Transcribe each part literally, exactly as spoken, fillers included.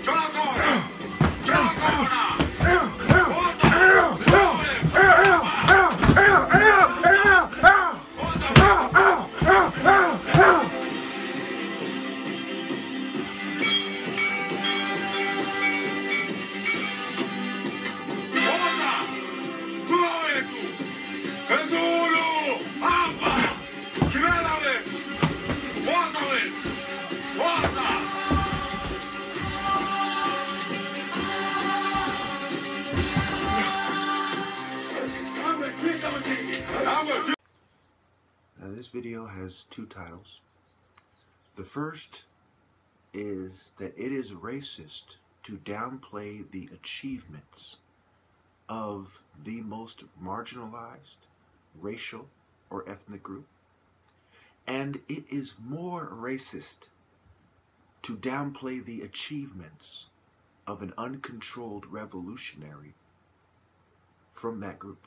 Now this video has two titles. The first is that it is racist to downplay the achievements of the most marginalized racial or ethnic group. And it is more racist to downplay the achievements of an uncontrolled revolutionary from that group.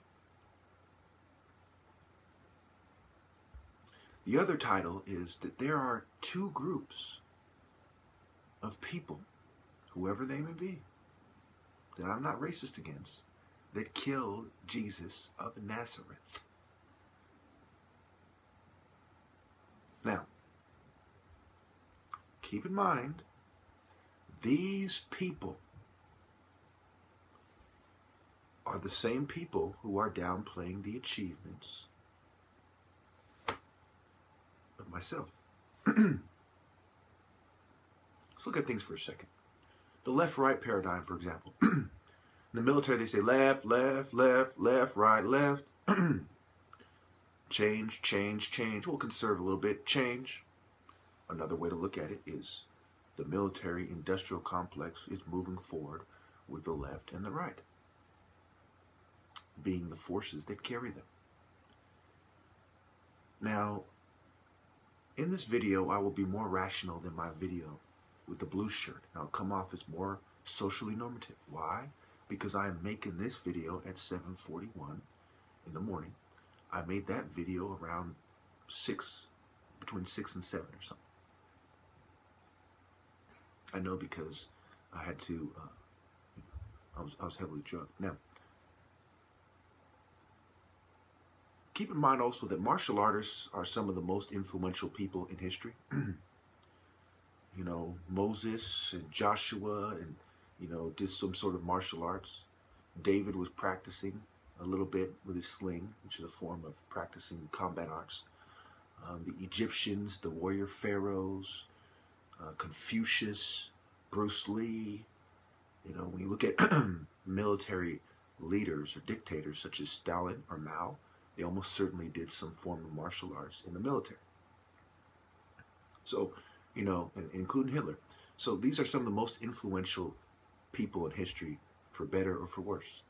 The other title is that there are two groups of people, whoever they may be, that I'm not racist against, that killed Jesus of Nazareth. Now, keep in mind, these people are the same people who are downplaying the achievements of myself. Let's look at things for a second. The left-right paradigm, for example. In the military, they say left, left, left, left, right, left. Change, change, change. We'll conserve a little bit. Change. Another way to look at it is the military-industrial complex is moving forward with the left and the right, being the forces that carry them. Now, in this video, I will be more rational than my video with the blue shirt. I'll come off as more socially normative. Why? Because I am making this video at seven forty-one in the morning. I made that video around six, between six and seven or something. I know because I had to, uh, I was, I was heavily drugged. Now, keep in mind also that martial artists are some of the most influential people in history. You know, Moses and Joshua, and, you know, did some sort of martial arts. David was practicing a little bit with his sling, which is a form of practicing combat arts. Um, the Egyptians, the warrior pharaohs, uh, Confucius, Bruce Lee. You know, when you look at military leaders or dictators such as Stalin or Mao, they almost certainly did some form of martial arts in the military. So, you know, including Hitler. So these are some of the most influential people in history, for better or for worse.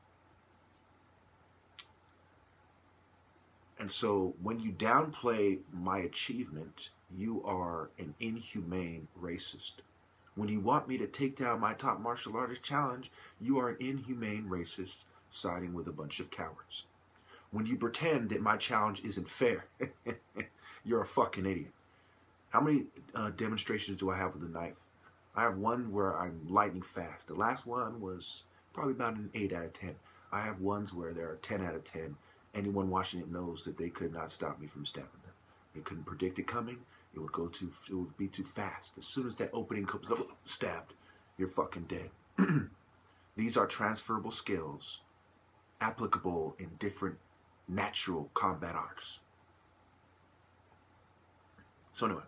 And so when you downplay my achievement, you are an inhumane racist. When you want me to take down my top martial artist challenge, you are an inhumane racist siding with a bunch of cowards. When you pretend that my challenge isn't fair, you're a fucking idiot. How many uh, demonstrations do I have with a knife? I have one where I'm lightning fast. The last one was probably about an eight out of ten. I have ones where there are ten out of ten. Anyone watching it knows that they could not stop me from stabbing them. They couldn't predict it coming. It would go too, it would be too fast. As soon as that opening comes up, stabbed, you're fucking dead. These are transferable skills applicable in different natural combat arts. So anyway,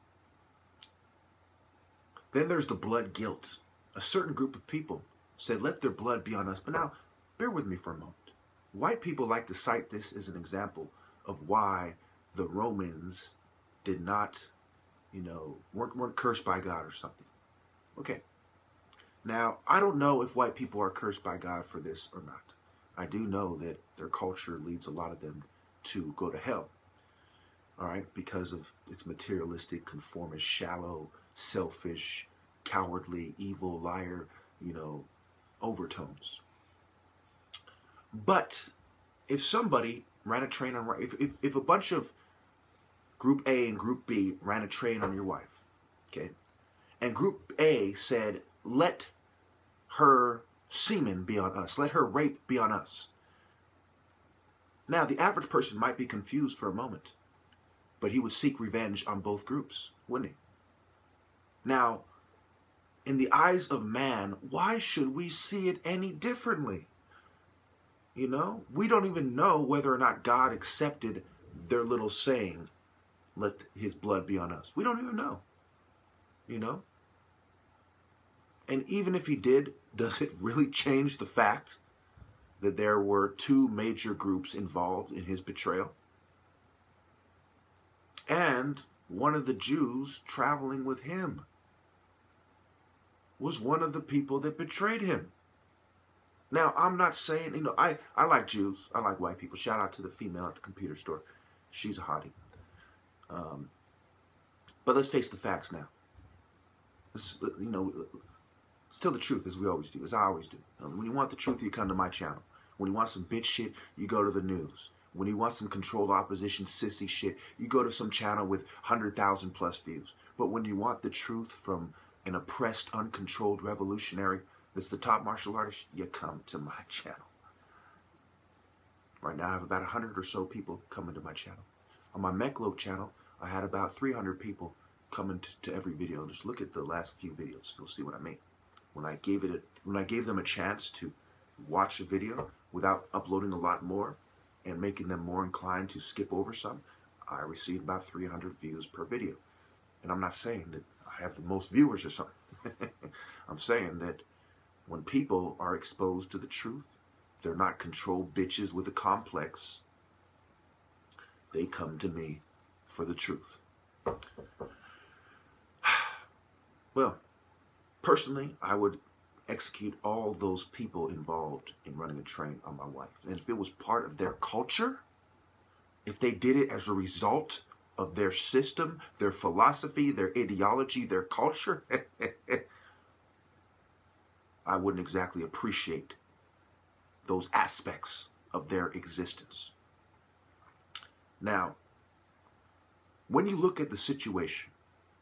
then there's the blood guilt. A certain group of people said, let their blood be on us. But now, bear with me for a moment. White people like to cite this as an example of why the Romans did not, you know, weren't, weren't cursed by God or something. Okay. Now, I don't know if white people are cursed by God for this or not. I do know that their culture leads a lot of them to go to hell. All right, because of its materialistic, conformist, shallow, selfish, cowardly, evil, liar, you know, overtones. But if somebody ran a train on, if, if, if a bunch of Group A and Group B ran a train on your wife, okay, and Group A said, let her semen be on us. Let her rape be on us. Now, the average person might be confused for a moment, but he would seek revenge on both groups, wouldn't he? Now, in the eyes of man, why should we see it any differently? You know, we don't even know whether or not God accepted their little saying, let his blood be on us. We don't even know, you know? And even if he did, does it really change the fact that there were two major groups involved in his betrayal? And one of the Jews traveling with him was one of the people that betrayed him. Now, I'm not saying, you know, I, I like Jews. I like white people. Shout out to the female at the computer store. She's a hottie. Um, but let's face the facts now. Let's, you know, let's tell the truth as we always do, as I always do. Um, when you want the truth, you come to my channel. When you want some bitch shit, you go to the news. When you want some controlled opposition, sissy shit, you go to some channel with one hundred thousand plus views. But when you want the truth from an oppressed, uncontrolled revolutionary that's the top martial artist, you come to my channel. Right now, I have about one hundred or so people coming to my channel. On my Meklo channel, I had about three hundred people coming to, to every video. Just look at the last few videos. You'll see what I mean. When I gave it, a, when I gave them a chance to watch a video without uploading a lot more and making them more inclined to skip over some, I received about three hundred views per video. And I'm not saying that I have the most viewers or something. I'm saying that when people are exposed to the truth, they're not controlled bitches with a complex. They come to me for the truth. Well, personally, I would execute all those people involved in running a train on my wife. And if it was part of their culture, if they did it as a result of their system, their philosophy, their ideology, their culture, I wouldn't exactly appreciate those aspects of their existence. Now, when you look at the situation,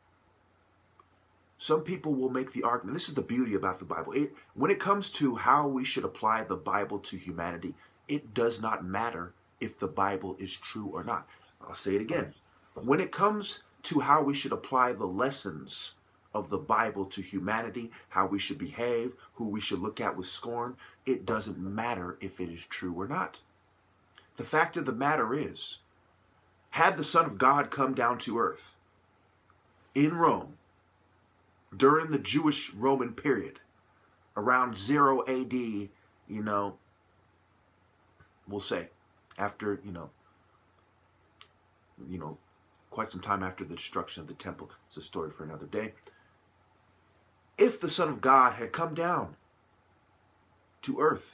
some people will make the argument, this is the beauty about the Bible. It, when it comes to how we should apply the Bible to humanity, it does not matter if the Bible is true or not. I'll say it again. When it comes to how we should apply the lessons of the Bible to humanity, how we should behave, who we should look at with scorn, it doesn't matter if it is true or not. The fact of the matter is, had the Son of God come down to earth in Rome during the Jewish Roman period, around zero A D, you know, we'll say, after, you know, you know, quite some time after the destruction of the temple. It's a story for another day. If the Son of God had come down to earth,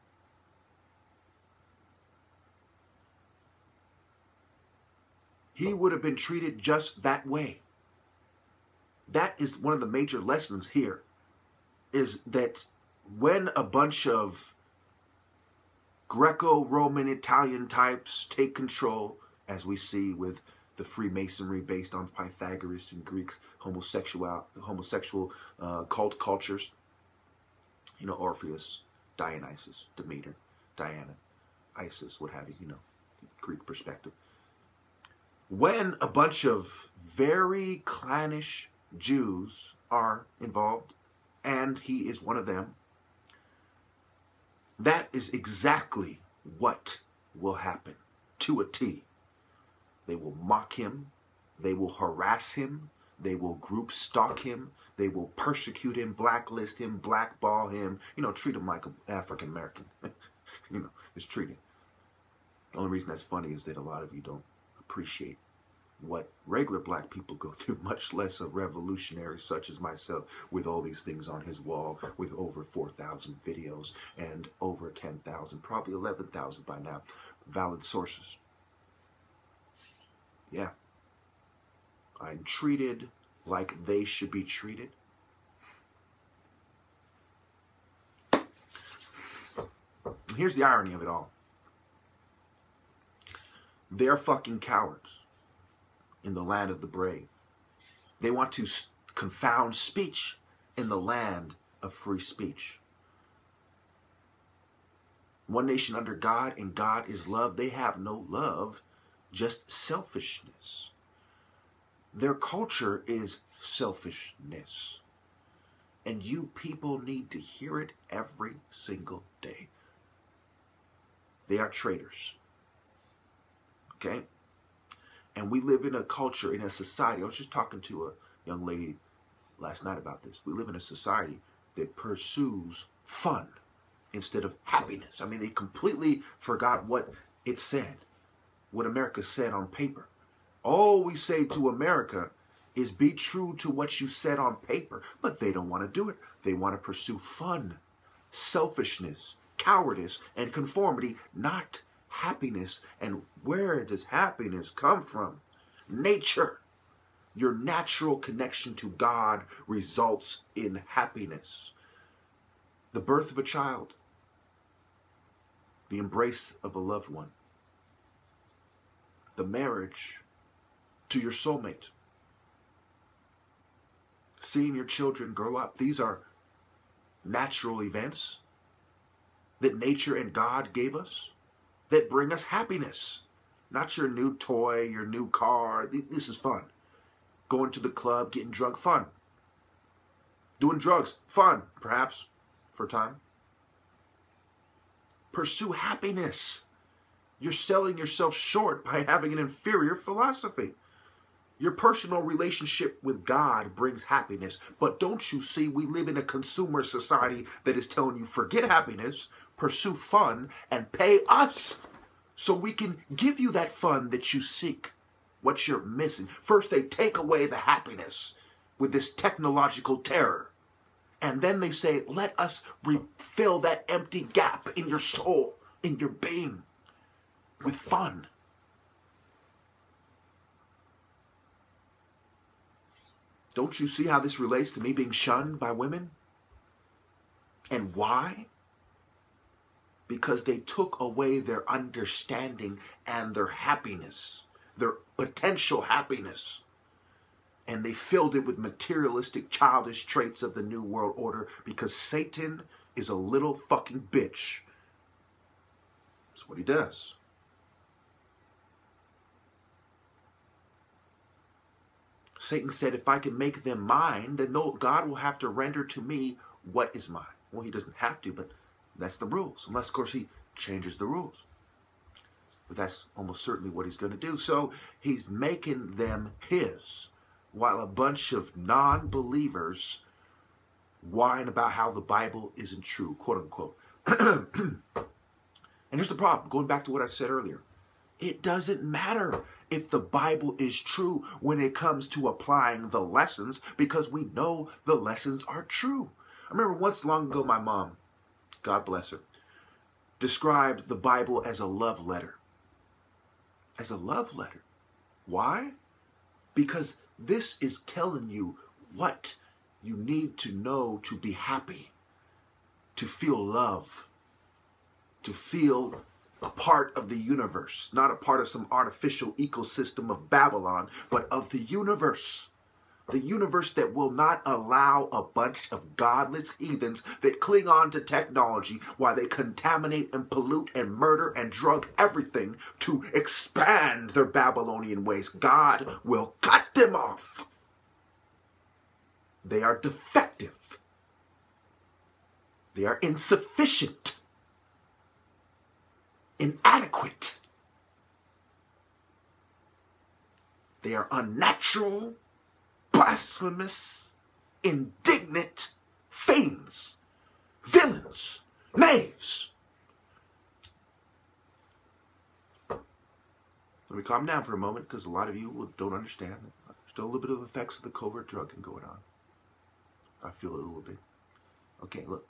he would have been treated just that way. That is one of the major lessons here, is that when a bunch of Greco-Roman Italian types take control, as we see with the Freemasonry based on Pythagoras and Greeks, homosexual, homosexual uh, cult cultures, you know, Orpheus, Dionysus, Demeter, Diana, Isis, what have you, you know, Greek perspective. When a bunch of very clannish Jews are involved, and he is one of them, that is exactly what will happen to a T. They will mock him, they will harass him, they will group stalk him, they will persecute him, blacklist him, blackball him, you know, treat him like an African American. You know, just treat him. The only reason that's funny is that a lot of you don't appreciate what regular black people go through, much less a revolutionary such as myself, with all these things on his wall, with over four thousand videos and over ten thousand, probably eleven thousand by now, valid sources. Yeah. I'm treated like they should be treated. And here's the irony of it all. They're fucking cowards in the land of the brave. They want to confound speech in the land of free speech. One nation under God, and God is love. They have no love, just selfishness. Their culture is selfishness. And you people need to hear it every single day. They are traitors. Okay? And we live in a culture, in a society. I was just talking to a young lady last night about this. We live in a society that pursues fun instead of happiness. I mean, they completely forgot what it said, what America said on paper. All we say to America is be true to what you said on paper. But they don't want to do it. They want to pursue fun, selfishness, cowardice, and conformity, not happiness. And where does happiness come from? Nature. Your natural connection to God results in happiness. The birth of a child. The embrace of a loved one. The marriage to your soulmate. Seeing your children grow up. These are natural events that nature and God gave us that bring us happiness. Not your new toy, your new car. This is fun. Going to the club, getting drunk, fun. Doing drugs, fun, perhaps, for a time. Pursue happiness. You're selling yourself short by having an inferior philosophy. Your personal relationship with God brings happiness. But don't you see, we live in a consumer society that is telling you, forget happiness, pursue fun, and pay us so we can give you that fun that you seek. What you're missing. First, they take away the happiness with this technological terror. And then they say, let us refill that empty gap in your soul, in your being, with fun. Don't you see how this relates to me being shunned by women? And why? Because they took away their understanding and their happiness, their potential happiness. And they filled it with materialistic, childish traits of the New World Order, because Satan is a little fucking bitch. That's what he does. Satan said, if I can make them mine, then no, God will have to render to me what is mine. Well, he doesn't have to, but that's the rules. Unless, of course, he changes the rules. But that's almost certainly what he's going to do. So he's making them his, while a bunch of non-believers whine about how the Bible isn't true, quote unquote. And here's the problem, going back to what I said earlier. It doesn't matter if the Bible is true when it comes to applying the lessons, because we know the lessons are true. I remember once long ago, my mom, God bless her, described the Bible as a love letter. As a love letter. Why? Because this is telling you what you need to know to be happy, to feel love, to feel a part of the universe, not a part of some artificial ecosystem of Babylon, but of the universe. The universe that will not allow a bunch of godless heathens that cling on to technology while they contaminate and pollute and murder and drug everything to expand their Babylonian ways. God will cut them off. They are defective. They are insufficient. Inadequate. They are unnatural, blasphemous, indignant fiends, villains, knaves. Let me calm down for a moment, because a lot of you don't understand. There's still a little bit of effects of the covert drugging going on. I feel it a little bit. Okay, look.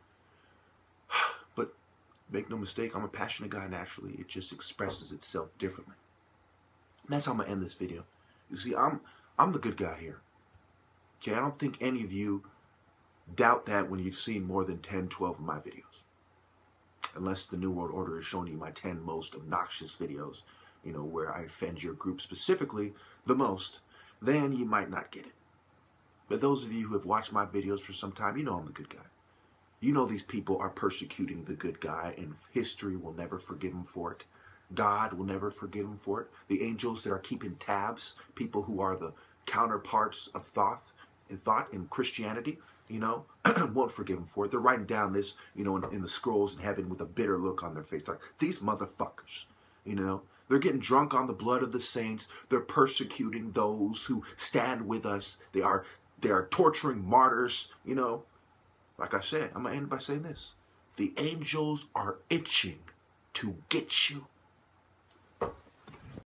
But make no mistake, I'm a passionate guy naturally. It just expresses itself differently. And that's how I'm going to end this video. You see, I'm I'm the good guy here. Okay, I don't think any of you doubt that when you've seen more than ten, twelve of my videos. Unless the New World Order is showing you my ten most obnoxious videos, you know, where I offend your group specifically the most, then you might not get it. But those of you who have watched my videos for some time, you know I'm the good guy. You know these people are persecuting the good guy, and history will never forgive him for it. God will never forgive him for it. The angels that are keeping tabs, people who are the counterparts of thought and thought in Christianity, you know, won't forgive him for it. They're writing down this, you know, in, in the scrolls in heaven with a bitter look on their face. Like, these motherfuckers, you know, they're getting drunk on the blood of the saints. They're persecuting those who stand with us. They are, they are torturing martyrs, you know. Like I said, I'm going to end by saying this. The angels are itching to get you.